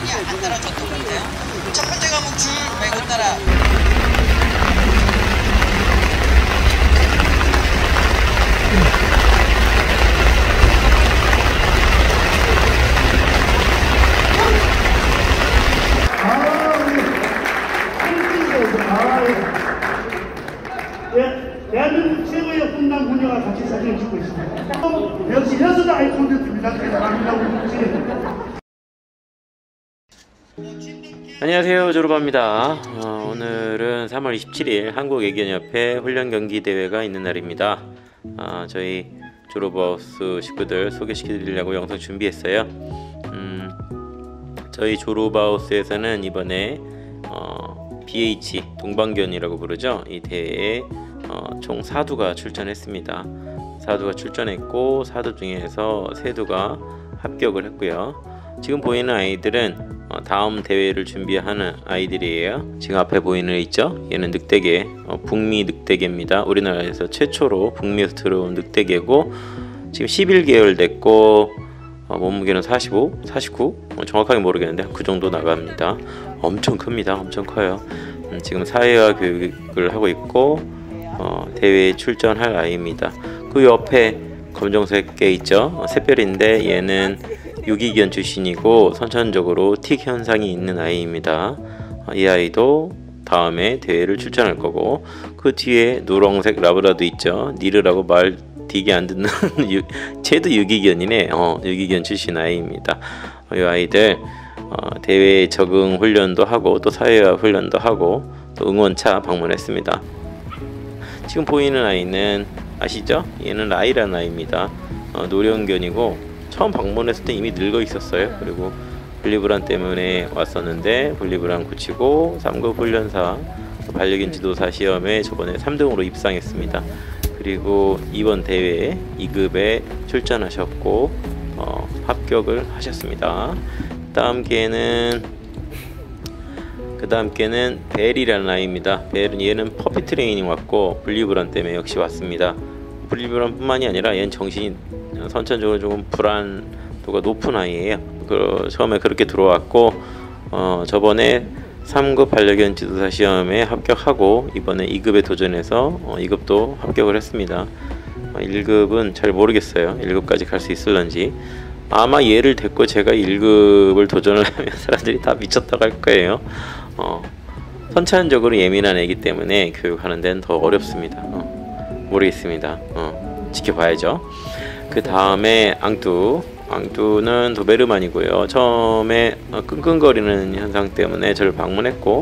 많이 안 따라줬던 것 같아요. 첫 번째 과목 줄 매고 따라. 대한민국 최고의 훈남 부녀가 같이 사진을 찍고 있습니다. 역시 여섯 아이 콘텐츠입니다. 대단합니다. 안녕하세요, 조르바입니다. 오늘은 3월 27일 한국애견협회 훈련경기대회가 있는 날입니다. 저희 조르바하우스 식구들 소개시켜드리려고 영상 준비했어요. 저희 조르바하우스에서는 이번에 BH 동방견이라고 부르죠. 이 대회에 총 4두가 출전했습니다. 4두가 출전했고 4두 중에서 3두가 합격을 했고요. 지금 보이는 아이들은 다음 대회를 준비하는 아이들이에요. 지금 앞에 보이는 애 있죠? 얘는 늑대개, 북미 늑대개입니다. 우리나라에서 최초로 북미에서 들어온 늑대개고 지금 11개월 됐고 몸무게는 45, 49 정확하게 모르겠는데 그 정도 나갑니다. 엄청 큽니다. 엄청 커요. 지금 사회화 교육을 하고 있고 대회에 출전할 아이입니다. 그 옆에 검정색 개 있죠? 샛별인데 얘는 유기견 출신이고 선천적으로 틱 현상이 있는 아이입니다. 이 아이도 다음에 대회를 출전할 거고, 그 뒤에 노란색 라브라도 있죠? 니르라고 말 되게 안 듣는 쟤도 유기견이네. 유기견 출신 아이입니다. 이 아이들 대회 적응 훈련도 하고 또 사회화 훈련도 하고 또 응원차 방문했습니다. 지금 보이는 아이는 아시죠? 얘는 라이라는 아이입니다. 노령견이고 처음 방문했을 때 이미 늙어 있었어요. 그리고 분리불안 때문에 왔었는데 분리불안 고치고 3급 훈련사 반려견 지도사 시험에 저번에 3등으로 입상했습니다. 그리고 이번 대회에 2급에 출전하셨고 합격을 하셨습니다. 그 다음 개는 벨이라는 아이입니다. 벨은 얘는 퍼피 트레이닝 왔고 분리불안 때문에 역시 왔습니다. 분리불안 뿐만이 아니라 얘는 정신이 선천적으로 조금 불안도가 높은 아이예요. 처음에 그렇게 들어왔고 저번에 3급 반려견 지도사 시험에 합격하고 이번에 2급에 도전해서 2급도 합격을 했습니다. 1급은 잘 모르겠어요. 1급까지 갈 수 있을런지. 아마 얘를 데리고 제가 1급을 도전을 하면 사람들이 다 미쳤다고 할 거예요. 선천적으로 예민한 애기 때문에 교육하는 데는 더 어렵습니다. 모르겠습니다. 지켜봐야죠. 그 다음에 앙뚜는 도베르만이고요. 처음에 끙끙거리는 현상 때문에 저를 방문했고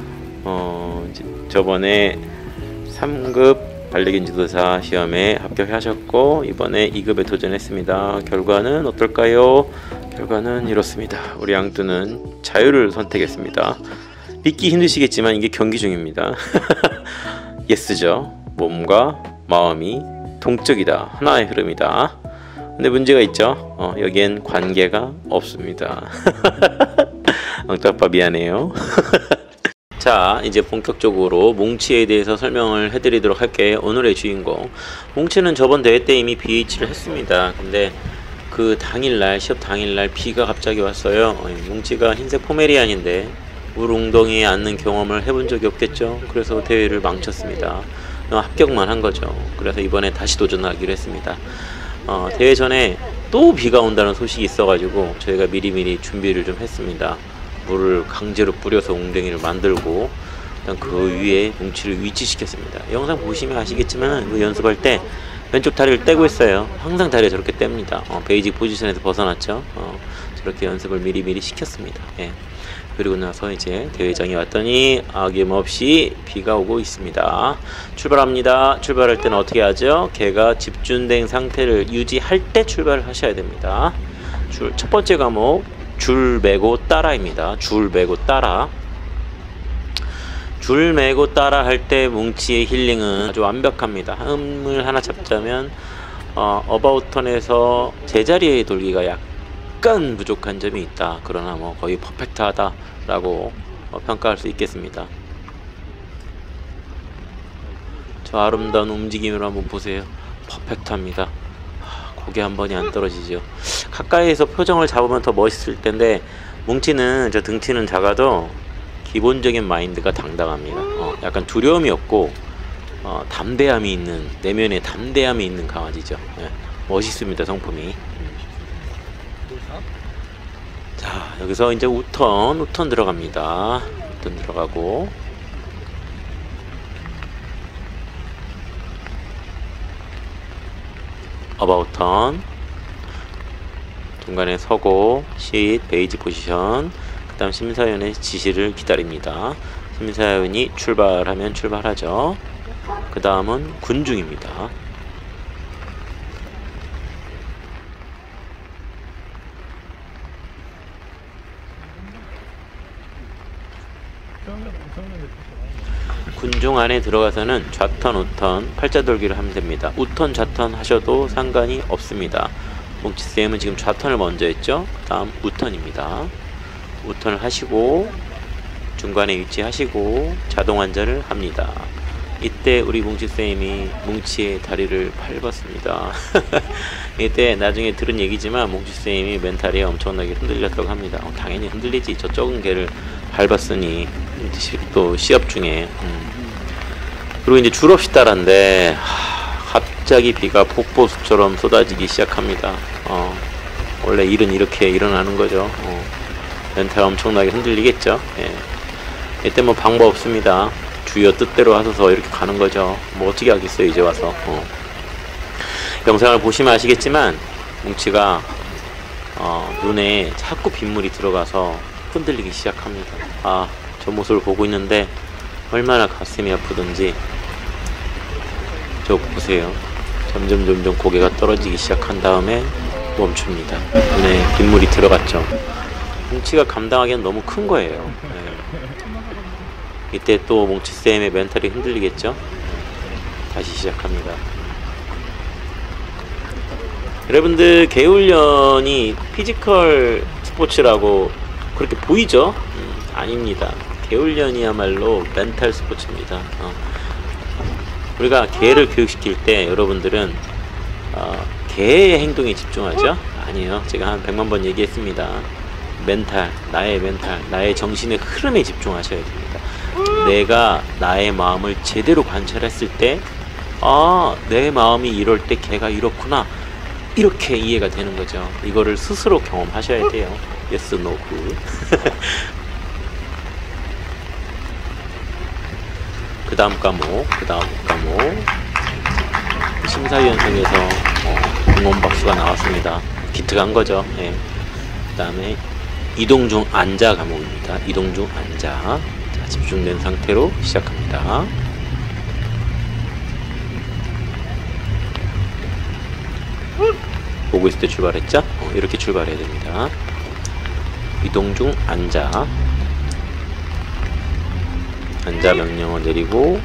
저번에 3급 반려견 지도사 시험에 합격하셨고 이번에 2급에 도전했습니다. 결과는 어떨까요? 결과는 이렇습니다. 우리 앙뚜는 자유를 선택했습니다. 믿기 힘드시겠지만 이게 경기 중입니다. 예스죠. 몸과 마음이 동적이다. 하나의 흐름이다. 근데 문제가 있죠. 여기엔 관계가 없습니다. 앙뚜아빠 미안해요. 자, 이제 본격적으로 뭉치에 대해서 설명을 해드리도록 할게요. 오늘의 주인공 뭉치는 저번 대회 때 이미 BH를 했습니다. 근데 그 당일날 시합 당일날 비가 갑자기 왔어요. 뭉치가 흰색 포메리안인데 물 웅덩이에 앉는 경험을 해본 적이 없겠죠. 그래서 대회를 망쳤습니다. 합격만 한 거죠. 그래서 이번에 다시 도전하기로 했습니다. 대회 전에 또 비가 온다는 소식이 있어가지고 저희가 미리미리 준비를 좀 했습니다. 물을 강제로 뿌려서 웅덩이를 만들고 일단 그 위에 뭉치를 위치시켰습니다. 영상 보시면 아시겠지만 그 연습할 때 왼쪽 다리를 떼고 있어요. 항상 다리가 저렇게 뗍니다. 베이직 포지션에서 벗어났죠. 저렇게 연습을 미리미리 시켰습니다. 예. 그리고 나서 이제 대회장에 왔더니 아낌없이 비가 오고 있습니다. 출발합니다. 출발할 때는 어떻게 하죠? 개가 집중된 상태를 유지할 때 출발을 하셔야 됩니다. 첫 번째 과목 줄 매고 따라입니다. 줄 매고 따라. 줄 매고 따라 할 때 뭉치의 힐링은 아주 완벽합니다. 흠을 하나 잡자면 어바웃 턴에서 제자리에 돌기가 약간 부족한 점이 있다. 그러나 뭐 거의 퍼펙트하다 라고 평가할 수 있겠습니다. 저 아름다운 움직임을 한번 보세요. 퍼펙트합니다. 고개 한 번이 안 떨어지죠. 가까이에서 표정을 잡으면 더 멋있을 텐데 뭉치는 저 등치는 작아도 기본적인 마인드가 당당합니다. 약간 두려움이 없고 담대함이 있는, 내면에 담대함이 있는 강아지죠. 예, 멋있습니다, 성품이. 자, 여기서 이제 우턴 들어갑니다. 우턴 들어가고, 어바웃 턴, 중간에 서고 쉿 베이지 포지션, 그 다음 심사위원의 지시를 기다립니다. 심사위원이 출발하면 출발하죠. 그 다음은 군중입니다. 군중 안에 들어가서는 좌턴, 우턴, 팔자돌기를 하면 됩니다. 우턴, 좌턴 하셔도 상관이 없습니다. 뭉치쌤은 지금 좌턴을 먼저 했죠. 그 다음 우턴입니다. 우턴을 하시고 중간에 위치하시고 자동 환자를 합니다. 이때 우리 뭉치쌤이 뭉치의 다리를 밟았습니다. 이때 나중에 들은 얘기지만 뭉치쌤이 멘탈이 엄청나게 흔들렸다고 합니다. 당연히 흔들리지. 저쪽은 걔를 밟았으니 또 시합 중에. 그리고 이제 줄 없이 따라는데 갑자기 비가 폭포수처럼 쏟아지기 시작합니다. 원래 일은 이렇게 일어나는 거죠. 멘탈 엄청나게 흔들리겠죠. 예. 이때 뭐 방법 없습니다. 주여 뜻대로 하셔서 이렇게 가는 거죠. 뭐 어떻게 하겠어요, 이제 와서. 영상을 보시면 아시겠지만 뭉치가 눈에 자꾸 빗물이 들어가서 흔들리기 시작합니다. 저 모습을 보고 있는데 얼마나 가슴이 아프던지. 저 보세요. 점점 고개가 떨어지기 시작한 다음에 멈춥니다. 눈에 빗물이 들어갔죠. 뭉치가 감당하기엔 너무 큰 거예요. 네. 이때 또 뭉치쌤의 멘탈이 흔들리겠죠. 다시 시작합니다. 여러분들 개훈련이 피지컬 스포츠라고 그렇게 보이죠? 아닙니다. 개훈련이야말로 멘탈 스포츠입니다. 우리가 개를 교육시킬 때 여러분들은 개의 행동에 집중하죠? 아니에요. 제가 한 100만 번 얘기했습니다. 멘탈, 나의 정신의 흐름에 집중하셔야 됩니다. 내가 나의 마음을 제대로 관찰했을 때 내 마음이 이럴 때 걔가 이렇구나, 이렇게 이해가 되는 거죠. 이거를 스스로 경험하셔야 돼요. yes, no, good. 그 다음 과목 심사위원회에서 응원 박수가 나왔습니다. 기특한 거죠. 예. 그 다음에 이동 중 앉아 과목입니다. 이동 중 앉아. 자, 집중된 상태로 시작합니다. 보고 있을 때 출발했죠? 이렇게 출발해야 됩니다. 이동 중 앉아. 앉아 명령어 내리고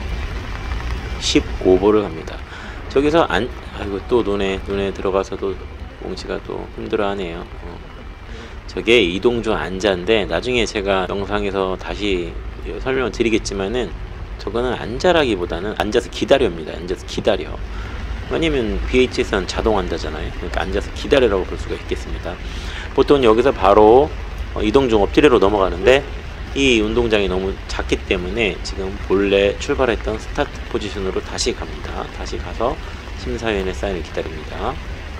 15보를 갑니다. 저기서 아이고 또 눈에 들어가서도 뭉치가 또 힘들어하네요. 저게 이동 중 앉아인데 나중에 제가 영상에서 다시 설명을 드리겠지만은 저거는 앉아라기보다는 앉아서 기다려입니다. 앉아서 기다려. 왜냐면 BH에서는 자동 앉아잖아요. 그러니까 앉아서 기다려라고 볼 수가 있겠습니다. 보통 여기서 바로 이동 중 엎드려로 넘어가는데 이 운동장이 너무 작기 때문에 지금 본래 출발했던 스타트 포지션으로 다시 갑니다. 다시 가서 심사위원의 사인을 기다립니다.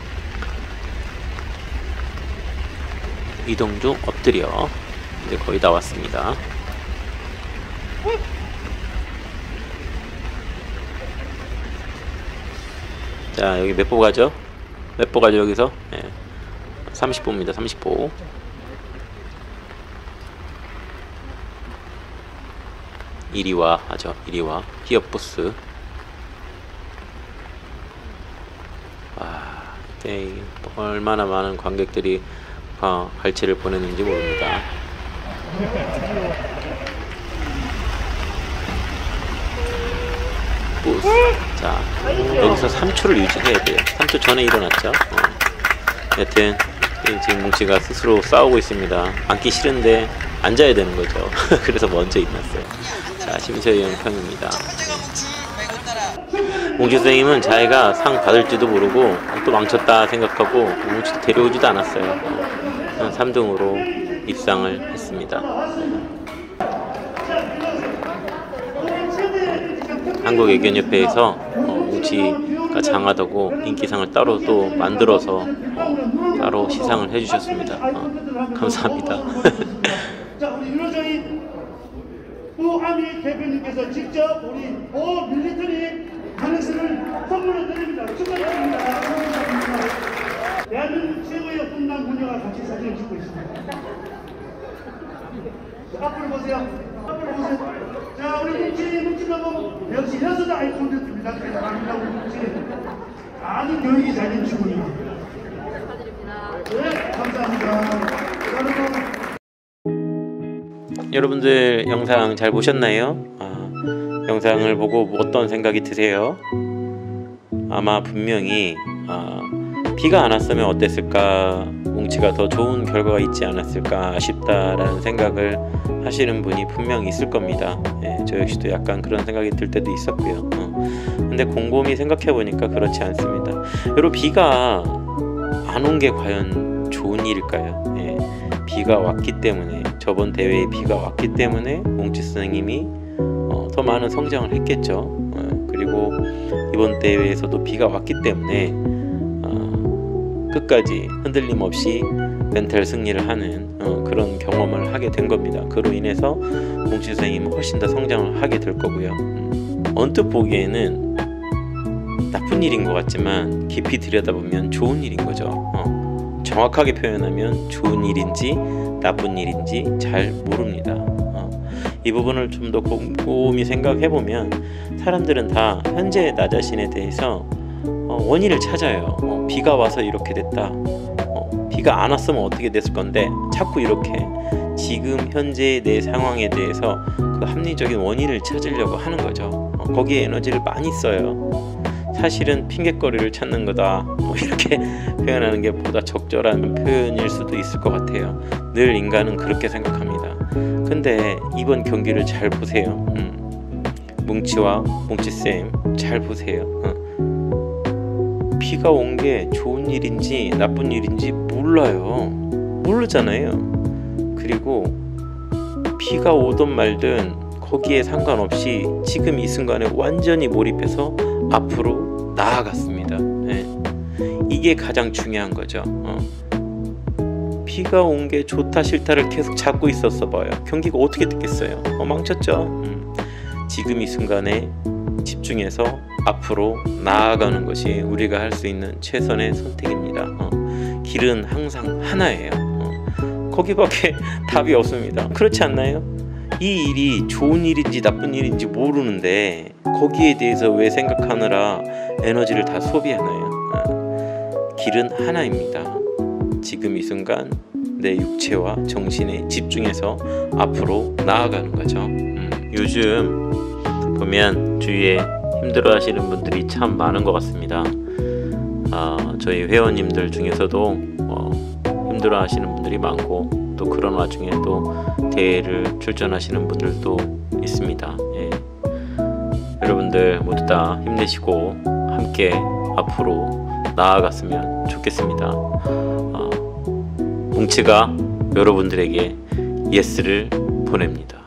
이동 중 엎드려. 이제 거의 다 왔습니다. 자, 여기 몇 보 가죠? 몇 보 가죠, 여기서? 네. 30보입니다, 30보. 이리와 하죠. 이리와. 히어포스. 이때 얼마나 많은 관객들이 갈채를 보냈는지 모릅니다. 부스. 자, 여기서 3초를 유지해야 돼요. 3초 전에 일어났죠. 여튼 지금 뭉치가 스스로 싸우고 있습니다. 앉기 싫은데 앉아야 되는 거죠. 그래서 먼저 일어났어요. 자, 심사위원 평입니다. 뭉치 선생님은 자기가 상 받을지도 모르고 또 망쳤다 생각하고 뭉치도 데려오지도 않았어요. 3등으로 입상을 했습니다. 한국외견협회에서 뭉치가 장하다고 인기상을 따로 또 만들어서 따로 시상을 해주셨습니다. 감사합니다. 자, 우리 윤호정이 우아미 대표님께서 직접 우리 오 밀리터리 하늘색을 선물로 드립니다. 축하드립니다. 대한민국 최고의 훈남 부녀가 같이 사진을 찍고 있습니다. 자, 앞으로 보세요. 앞으로 보세요. 자, 우리 뭉치너무 역시 여수도 아이콘입니다. 대단합니다. 우리 뭉치. 아주 교육이 잘된 친구입니다. 네, 감사합니다. 여러분들 영상 잘 보셨나요? 영상을 보고 어떤 생각이 드세요? 아마 분명히 비가 안 왔으면 어땠을까, 뭉치가 더 좋은 결과가 있지 않았을까 싶다라는 생각을 하시는 분이 분명히 있을 겁니다. 저 역시도 약간 그런 생각이 들 때도 있었고요. 근데 곰곰이 생각해 보니까 그렇지 않습니다. 여러분, 비가 안 온 게 과연 좋은 일일까요? 비가 왔기 때문에, 저번 대회에 비가 왔기 때문에 뭉치 선생님이 더 많은 성장을 했겠죠. 그리고 이번 대회에서도 비가 왔기 때문에 끝까지 흔들림 없이 멘탈 승리를 하는 그런 경험을 하게 된 겁니다. 그로 인해서 뭉치 선생님은 훨씬 더 성장을 하게 될 거고요. 언뜻 보기에는 나쁜 일인 것 같지만 깊이 들여다보면 좋은 일인 거죠. 정확하게 표현하면 좋은 일인지 나쁜 일인지 잘 모릅니다. 이 부분을 좀 더 곰곰이 생각해보면 사람들은 다 현재 나 자신에 대해서 원인을 찾아요. 비가 와서 이렇게 됐다, 비가 안 왔으면 어떻게 됐을 건데, 자꾸 이렇게 지금 현재의 내 상황에 대해서 그 합리적인 원인을 찾으려고 하는 거죠. 거기에 에너지를 많이 써요. 사실은 핑곗거리를 찾는 거다, 이렇게 표현하는 게 보다 적절한 표현일 수도 있을 것 같아요. 늘 인간은 그렇게 생각합니다. 근데 이번 경기를 잘 보세요. 뭉치와 뭉치쌤 잘 보세요. 비가 온 게 좋은 일인지 나쁜 일인지 몰라요. 모르잖아요. 그리고 비가 오든 말든 거기에 상관없이 지금 이 순간에 완전히 몰입해서 앞으로 나아갔습니다. 이게 가장 중요한 거죠. 비가 온 게 좋다 싫다를 계속 잡고 있었어 봐요. 경기가 어떻게 됐겠어요? 망쳤죠. 지금 이 순간에 집중해서 앞으로 나아가는 것이 우리가 할 수 있는 최선의 선택입니다. 길은 항상 하나예요. 거기밖에 답이 없습니다. 그렇지 않나요? 이 일이 좋은 일인지 나쁜 일인지 모르는데 거기에 대해서 왜 생각하느라 에너지를 다 소비하나요? 길은 하나입니다. 지금 이 순간 내 육체와 정신에 집중해서 앞으로 나아가는 거죠. 요즘 보면 주위에 힘들어 하시는 분들이 참 많은 것 같습니다. 저희 회원님들 중에서도 힘들어 하시는 분들이 많고, 또 그런 와중에 또 대회를 출전하시는 분들도 있습니다. 여러분들 모두 다 힘내시고 함께 앞으로 나아갔으면 좋겠습니다. 뭉치가 여러분들에게 예스를 보냅니다.